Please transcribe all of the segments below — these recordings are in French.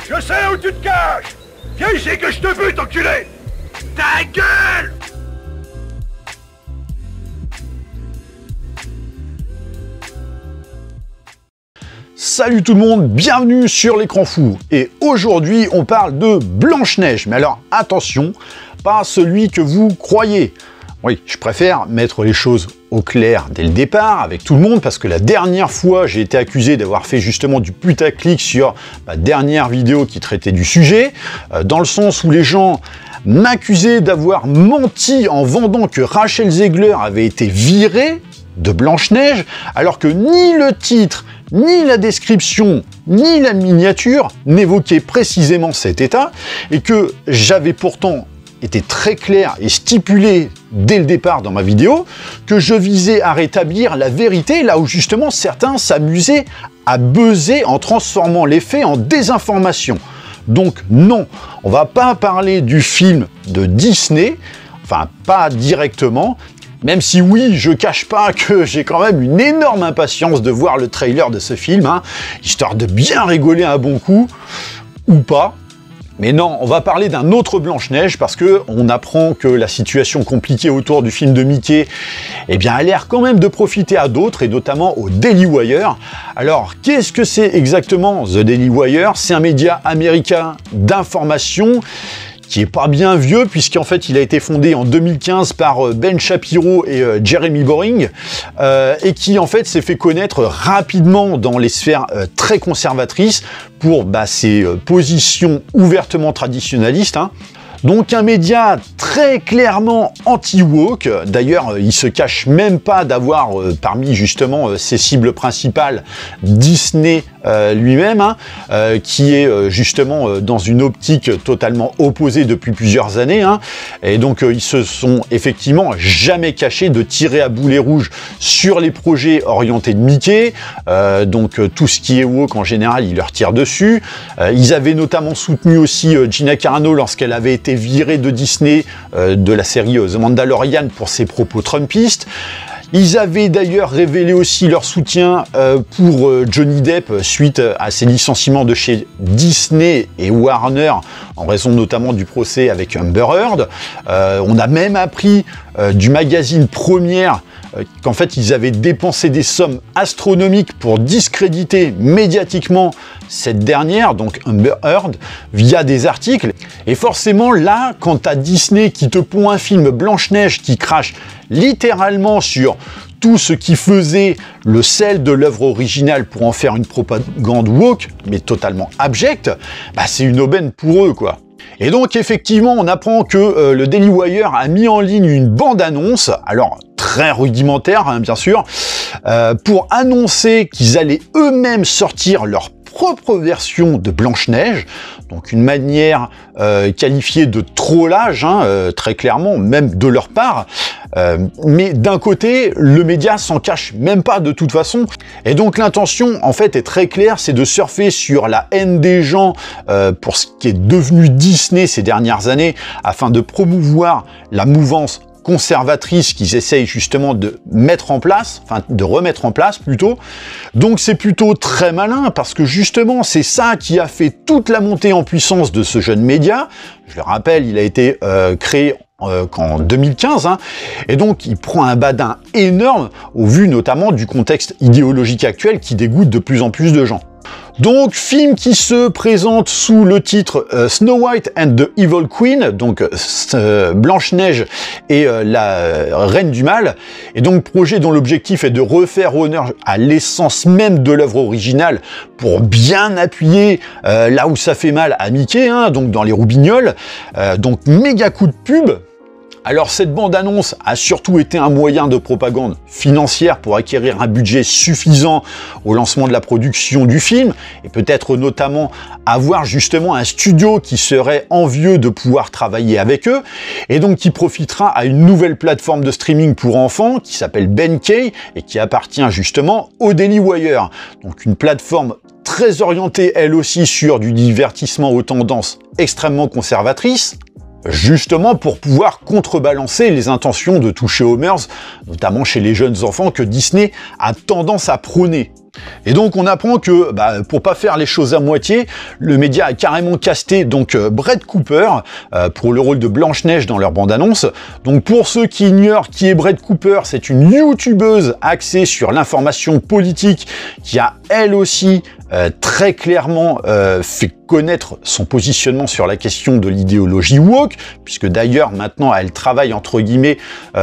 Je sais où tu te caches! Viens ici que je te bute, enculé! Ta gueule! Salut tout le monde, bienvenue sur l'écran fou. Et aujourd'hui, on parle de Blanche-Neige. Mais alors, attention, pas celui que vous croyez. Oui, je préfère mettre les choses au clair dès le départ avec tout le monde parce que la dernière fois, j'ai été accusé d'avoir fait justement du putaclic sur ma dernière vidéo qui traitait du sujet, dans le sens où les gens m'accusaient d'avoir menti en vendant que Rachel Zegler avait été virée de Blanche-Neige, alors que ni le titre, ni la description, ni la miniature n'évoquaient précisément cet état, et que j'avais pourtant été très clair et stipulé dès le départ dans ma vidéo que je visais à rétablir la vérité, là où justement certains s'amusaient à buzzer en transformant les faits en désinformation. Donc non, on va pas parler du film de Disney, enfin pas directement, même si oui, je cache pas que j'ai quand même une énorme impatience de voir le trailer de ce film, histoire de bien rigoler un bon coup, ou pas. Mais non, on va parler d'un autre Blanche-Neige parce que on apprend que la situation compliquée autour du film de Mickey, eh bien, a l'air quand même de profiter à d'autres et notamment au Daily Wire. Alors, qu'est-ce que c'est exactement The Daily Wire? C'est un média américain d'information qui est pas bien vieux, puisqu'en fait il a été fondé en 2015 par Ben Shapiro et Jeremy Boring, et qui en fait s'est fait connaître rapidement dans les sphères très conservatrices pour ses positions ouvertement traditionnalistes. Donc un média très clairement anti-woke. D'ailleurs, il se cache même pas d'avoir parmi justement ses cibles principales Disney lui-même, qui est justement dans une optique totalement opposée depuis plusieurs années. Et donc ils se sont effectivement jamais cachés de tirer à boulet rouge sur les projets orientés de Mickey. Donc tout ce qui est woke en général, ils leur tirent dessus. Ils avaient notamment soutenu aussi Gina Carano lorsqu'elle avait été virée de Disney de la série The Mandalorian pour ses propos trumpistes. Ils avaient d'ailleurs révélé aussi leur soutien pour Johnny Depp suite à ses licenciements de chez Disney et Warner en raison notamment du procès avec Amber Heard. On a même appris du magazine Première qu'en fait ils avaient dépensé des sommes astronomiques pour discréditer médiatiquement cette dernière, donc Amber Heard, via des articles. Et forcément là, quand t'as Disney qui te pond un film Blanche-Neige qui crache littéralement sur tout ce qui faisait le sel de l'œuvre originale pour en faire une propagande woke, mais totalement abjecte, c'est une aubaine pour eux, quoi. Et donc effectivement, on apprend que le Daily Wire a mis en ligne une bande-annonce, alors très rudimentaire bien sûr, pour annoncer qu'ils allaient eux-mêmes sortir leur propre version de Blanche-Neige, donc une manière qualifiée de trollage, très clairement, même de leur part. Mais d'un côté, le média s'en cache même pas de toute façon. Et donc l'intention, en fait, est très claire, c'est de surfer sur la haine des gens pour ce qui est devenu Disney ces dernières années, afin de promouvoir la mouvance conservatrice qu'ils essayent justement de mettre en place, enfin de remettre en place plutôt. Donc c'est plutôt très malin parce que justement c'est ça qui a fait toute la montée en puissance de ce jeune média. Je le rappelle, il a été créé qu'en 2015, et donc il prend un badin énorme au vu notamment du contexte idéologique actuel qui dégoûte de plus en plus de gens. Donc, film qui se présente sous le titre Snow White and the Evil Queen, donc Blanche-Neige et la Reine du Mal, et donc projet dont l'objectif est de refaire honneur à l'essence même de l'œuvre originale pour bien appuyer là où ça fait mal à Mickey, donc dans les roubignoles, donc méga coup de pub. Alors cette bande-annonce a surtout été un moyen de propagande financière pour acquérir un budget suffisant au lancement de la production du film et peut-être notamment avoir justement un studio qui serait envieux de pouvoir travailler avec eux et donc qui profitera à une nouvelle plateforme de streaming pour enfants qui s'appelle Benkei et qui appartient justement au Daily Wire. Donc une plateforme très orientée elle aussi sur du divertissement aux tendances extrêmement conservatrices. justement pour pouvoir contrebalancer les intentions de toucher aux mœurs, notamment chez les jeunes enfants que Disney a tendance à prôner. Et donc on apprend que, pour pas faire les choses à moitié, le média a carrément casté donc Brett Cooper pour le rôle de Blanche-Neige dans leur bande-annonce. Donc pour ceux qui ignorent qui est Brett Cooper, c'est une youtubeuse axée sur l'information politique qui a elle aussi très clairement fait connaître son positionnement sur la question de l'idéologie woke, puisque d'ailleurs maintenant elle travaille entre guillemets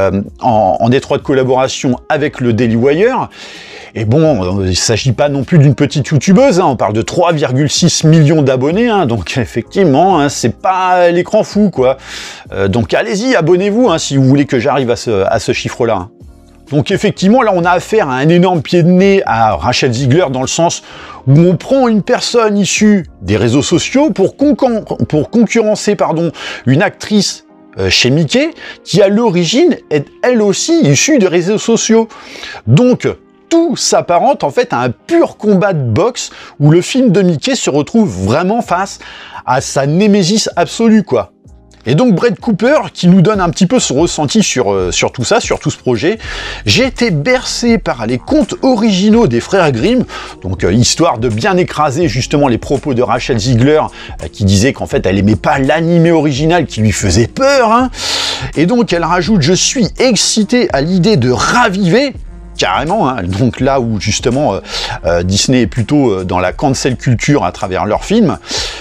en étroite collaboration avec le Daily Wire. Et bon, il ne s'agit pas non plus d'une petite youtubeuse, hein, on parle de 3,6 millions d'abonnés, hein, donc effectivement, hein, c'est pas l'écran fou, quoi. Donc allez-y, abonnez-vous, hein, si vous voulez que j'arrive à ce chiffre-là. Hein. Donc effectivement, là, on a affaire à un énorme pied de nez à Rachel Ziegler, dans le sens où on prend une personne issue des réseaux sociaux pour concurrencer une actrice chez Mickey, qui à l'origine est elle aussi issue des réseaux sociaux. Donc, tout s'apparente en fait à un pur combat de boxe où le film de Mickey se retrouve vraiment face à sa némésis absolue, quoi. Et donc Brett Cooper, qui nous donne un petit peu son ressenti sur tout ça, sur tout ce projet. J'ai été bercé par les contes originaux des frères Grimm, donc histoire de bien écraser justement les propos de Rachel Ziegler, qui disait qu'en fait elle aimait pas l'animé original qui lui faisait peur, hein. Et donc elle rajoute « Je suis excité à l'idée de raviver » carrément, hein. Donc là où justement Disney est plutôt dans la cancel culture à travers leurs films,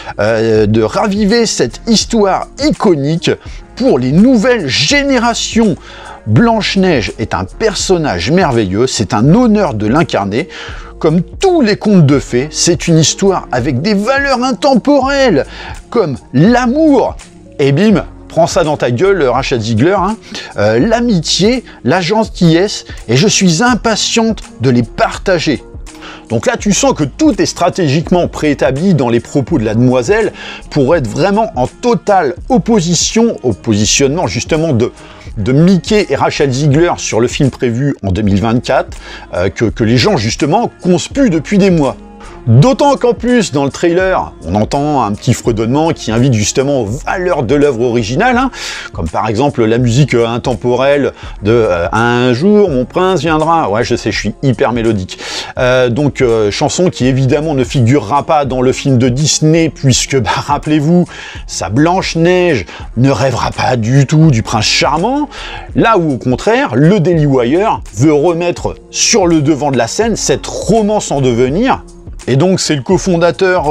de raviver cette histoire iconique pour les nouvelles générations. Blanche-Neige est un personnage merveilleux, c'est un honneur de l'incarner. Comme tous les contes de fées, c'est une histoire avec des valeurs intemporelles, comme l'amour, et bim, prends ça dans ta gueule, Rachel Ziegler, hein. L'amitié, la gentillesse, et je suis impatiente de les partager. Donc là, tu sens que tout est stratégiquement préétabli dans les propos de la demoiselle pour être vraiment en totale opposition au positionnement justement de Mickey et Rachel Ziegler sur le film prévu en 2024, que les gens justement conspuent depuis des mois. D'autant qu'en plus, dans le trailer, on entend un petit fredonnement qui invite justement aux valeurs de l'œuvre originale, hein, comme par exemple la musique intemporelle de Un jour, mon prince viendra. Ouais, je sais, je suis hyper mélodique. Donc, chanson qui évidemment ne figurera pas dans le film de Disney, puisque, rappelez-vous, sa Blanche-Neige ne rêvera pas du tout du prince charmant. Là où, au contraire, le Daily Wire veut remettre sur le devant de la scène cette romance en devenir. Et donc c'est le cofondateur,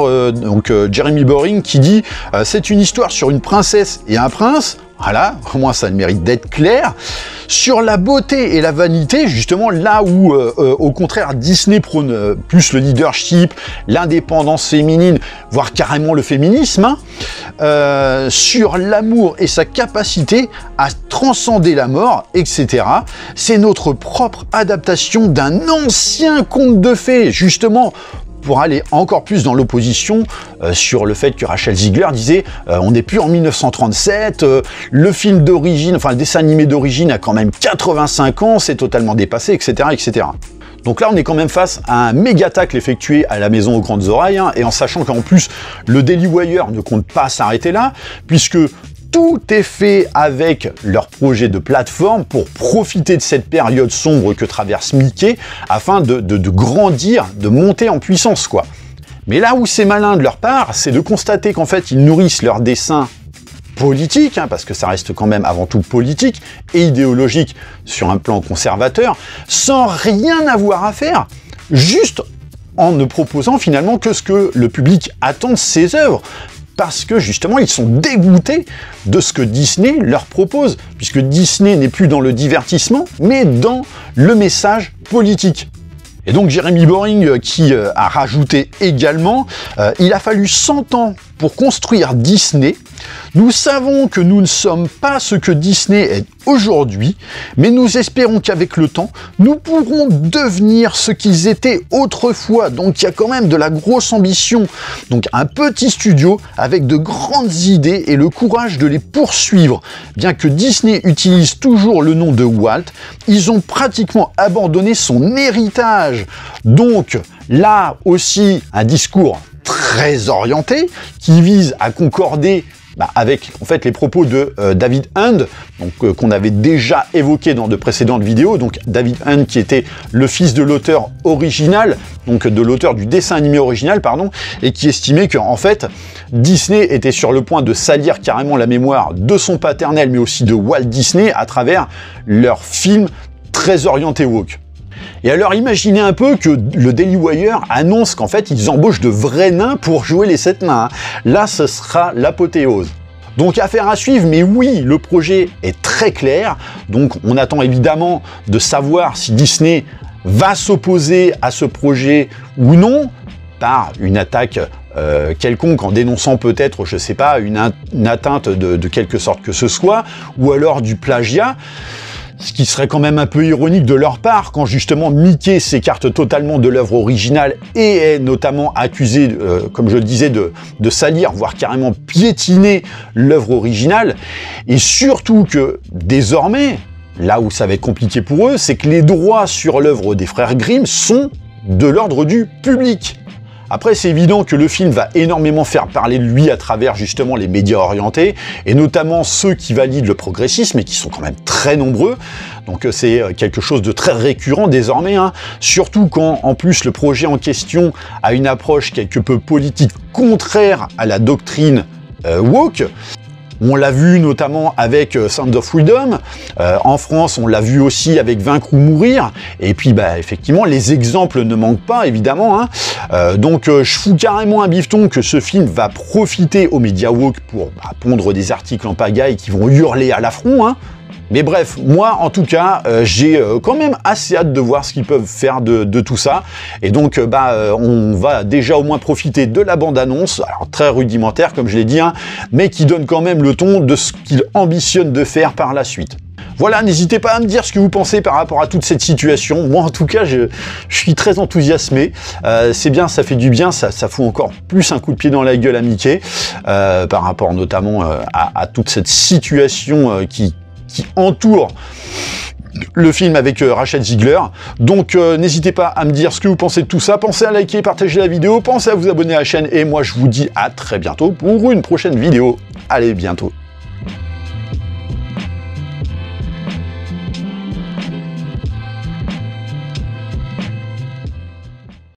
Jeremy Boring, qui dit c'est une histoire sur une princesse et un prince. Voilà, au moins ça a le mérite d'être clair. Sur la beauté et la vanité, justement, là où, au contraire, Disney prône plus le leadership, l'indépendance féminine, voire carrément le féminisme, hein, sur l'amour et sa capacité à transcender la mort, etc. C'est notre propre adaptation d'un ancien conte de fées, justement, pour aller encore plus dans l'opposition sur le fait que Rachel Ziegler disait on n'est plus en 1937, le film d'origine, enfin le dessin animé d'origine a quand même 85 ans, c'est totalement dépassé, etc., etc. Donc là, on est quand même face à un méga tacle effectué à la maison aux grandes oreilles, hein, et en sachant qu'en plus, le Daily Wire ne compte pas s'arrêter là, puisque tout est fait avec leur projet de plateforme pour profiter de cette période sombre que traverse Mickey afin de grandir, de monter en puissance, quoi. Mais là où c'est malin de leur part, c'est de constater qu'en fait, ils nourrissent leur dessin politique, hein, parce que ça reste quand même avant tout politique et idéologique sur un plan conservateur, sans rien avoir à faire, juste en ne proposant finalement que ce que le public attend de ses œuvres. Parce que justement, ils sont dégoûtés de ce que Disney leur propose, puisque Disney n'est plus dans le divertissement, mais dans le message politique. Et donc Jeremy Boring qui a rajouté également, il a fallu 100 ans pour construire Disney. Nous savons que nous ne sommes pas ce que Disney est aujourd'hui, mais nous espérons qu'avec le temps, nous pourrons devenir ce qu'ils étaient autrefois. Donc il y a quand même de la grosse ambition. Donc un petit studio avec de grandes idées et le courage de les poursuivre. Bien que Disney utilise toujours le nom de Walt, ils ont pratiquement abandonné son héritage. Donc là aussi, un discours très orienté qui vise à concorder avec en fait les propos de David Hand, donc qu'on avait déjà évoqué dans de précédentes vidéos. Donc David Hand qui était le fils de l'auteur original, donc de l'auteur du dessin animé original, pardon, et qui estimait que en fait Disney était sur le point de salir carrément la mémoire de son paternel, mais aussi de Walt Disney à travers leurs films très orientés woke. Et alors imaginez un peu que le Daily Wire annonce qu'en fait ils embauchent de vrais nains pour jouer les 7 nains. Là ce sera l'apothéose. Donc affaire à suivre, mais oui, le projet est très clair. Donc on attend évidemment de savoir si Disney va s'opposer à ce projet ou non, par une attaque quelconque, en dénonçant peut-être, je sais pas, une atteinte de quelque sorte que ce soit, ou alors du plagiat. Ce qui serait quand même un peu ironique de leur part, quand justement Mickey s'écarte totalement de l'œuvre originale et est notamment accusé, comme je le disais, de salir, voire carrément piétiner l'œuvre originale. Et surtout que, désormais, là où ça va être compliqué pour eux, c'est que les droits sur l'œuvre des frères Grimm sont de l'ordre du public. Après, c'est évident que le film va énormément faire parler de lui à travers justement les médias orientés, et notamment ceux qui valident le progressisme, et qui sont quand même très nombreux. Donc c'est quelque chose de très récurrent désormais, hein. Surtout quand, en plus, le projet en question a une approche quelque peu politique contraire à la doctrine woke. On l'a vu notamment avec Sound of Freedom, en France on l'a vu aussi avec Vaincre ou Mourir, et puis effectivement les exemples ne manquent pas évidemment, hein. Donc je fous carrément un bifton que ce film va profiter aux médias woke pour pondre des articles en pagaille qui vont hurler à l'affront, hein. Mais bref, moi en tout cas, j'ai quand même assez hâte de voir ce qu'ils peuvent faire de tout ça. Et donc, on va déjà au moins profiter de la bande-annonce, alors très rudimentaire comme je l'ai dit, hein, mais qui donne quand même le ton de ce qu'ils ambitionnent de faire par la suite. Voilà, n'hésitez pas à me dire ce que vous pensez par rapport à toute cette situation. Moi en tout cas, je suis très enthousiasmé. C'est bien, ça fait du bien, ça fout encore plus un coup de pied dans la gueule à Mickey, par rapport notamment à toute cette situation qui entoure le film avec Rachel Ziegler. Donc n'hésitez pas à me dire ce que vous pensez de tout ça, pensez à liker, partager la vidéo, pensez à vous abonner à la chaîne, et moi je vous dis à très bientôt pour une prochaine vidéo. Allez, bientôt.